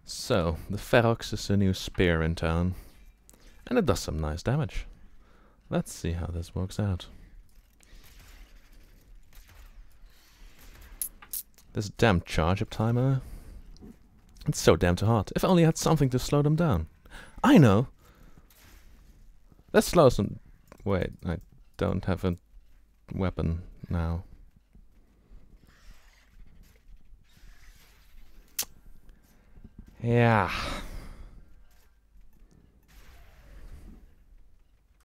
So, the Ferrox is a new spear in town, and it does some nice damage. Let's see how this works out. This damn charge-up timer. It's so damn too hard. If only I had something to slow them down. I know! Let's slow some... Wait, I don't have a weapon now. Yeah.